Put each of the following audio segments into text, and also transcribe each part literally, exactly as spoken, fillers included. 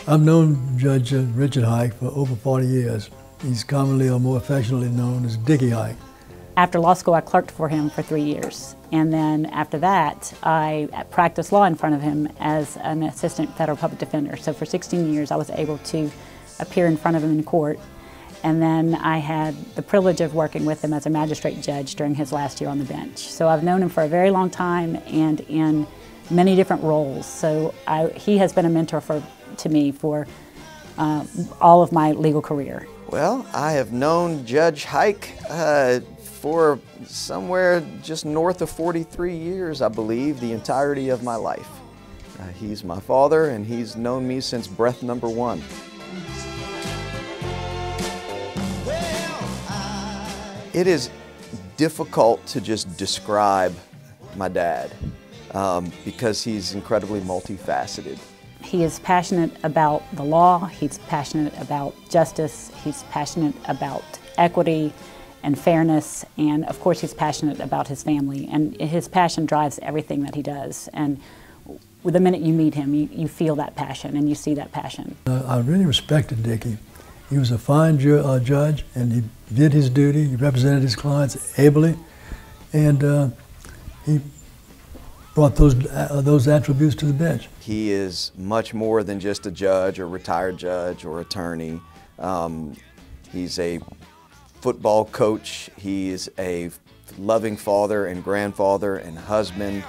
I've known Judge uh, Richard Haik for over forty years. He's commonly or more affectionately known as Dickie Haik. After law school, I clerked for him for three years. And then after that, I practiced law in front of him as an assistant federal public defender. So for sixteen years, I was able to appear in front of him in court. And then I had the privilege of working with him as a magistrate judge during his last year on the bench. So I've known him for a very long time and in many different roles. So I, he has been a mentor for, to me for uh, all of my legal career. Well, I have known Judge Haik uh, for somewhere just north of forty-three years, I believe, the entirety of my life. Uh, he's my father, and he's known me since breath number one. It is difficult to just describe my dad um, because he's incredibly multifaceted. He is passionate about the law, he's passionate about justice, he's passionate about equity and fairness, and of course he's passionate about his family, and his passion drives everything that he does. And the minute you meet him, you, you feel that passion and you see that passion. Uh, I really respected Dickie. He was a fine ju uh, judge, and he did his duty. He represented his clients ably, and uh, he brought those, uh, those attributes to the bench. He is much more than just a judge or retired judge or attorney. Um, he's a football coach. He is a loving father and grandfather and husband.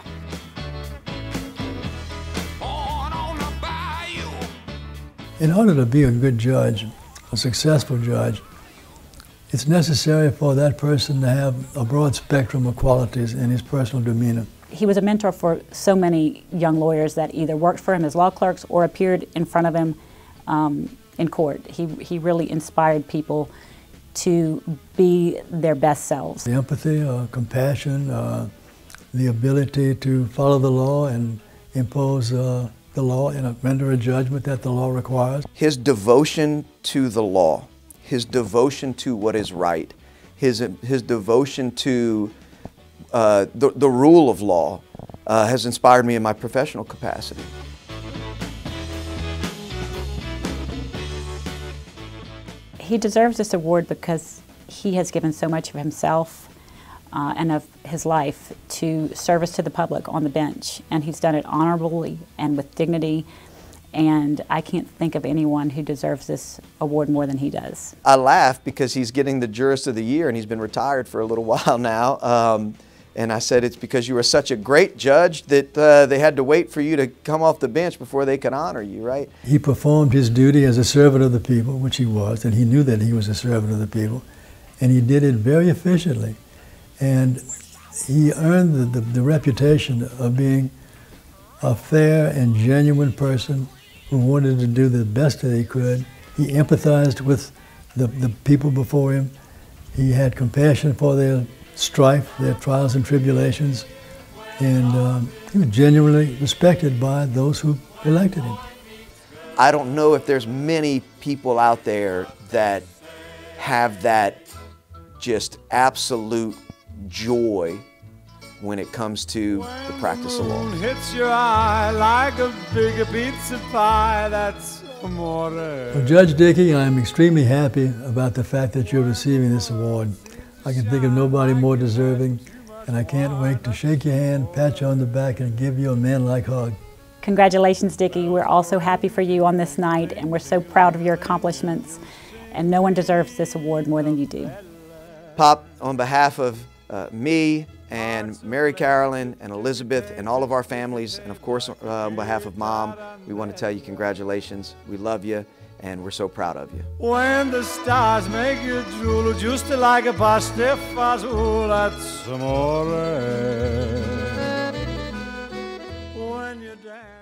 In order to be a good judge, a successful judge, it's necessary for that person to have a broad spectrum of qualities in his personal demeanor. He was a mentor for so many young lawyers that either worked for him as law clerks or appeared in front of him um, in court. He, he really inspired people to be their best selves. The empathy, uh, compassion, uh, the ability to follow the law and impose uh, the law and render a judgment that the law requires. His devotion to the law, his devotion to what is right, his, his devotion to uh, the, the rule of law uh, has inspired me in my professional capacity. He deserves this award because he has given so much of himself uh, and of his life to service to the public on the bench, and he's done it honorably and with dignity, and I can't think of anyone who deserves this award more than he does. I laugh because he's getting the Jurist of the Year, and he's been retired for a little while now. Um, and I said, it's because you were such a great judge that uh, they had to wait for you to come off the bench before they could honor you, right? He performed his duty as a servant of the people, which he was, and he knew that he was a servant of the people, and he did it very efficiently. And he earned the, the, the reputation of being a fair and genuine person who wanted to do the best that he could. He empathized with the, the people before him. He had compassion for their strife, their trials and tribulations, and um, he was genuinely respected by those who elected him. I don't know if there's many people out there that have that just absolute joy when it comes to the practice of law. Hits your eye like a big pizza pie, that's amore. Well, Judge Dickie, I'm extremely happy about the fact that you're receiving this award. I can think of nobody more deserving, and I can't wait to shake your hand, pat you on the back, and give you a man-like hug. Congratulations, Dickie. We're all so happy for you on this night, and we're so proud of your accomplishments, and no one deserves this award more than you do. Pop, on behalf of uh, me and Mary Carolyn and Elizabeth and all of our families, and of course uh, on behalf of Mom, we want to tell you congratulations. We love you, and we're so proud of you. When the stars make you drool, just like a pasta fazool, that's amore. When you dance.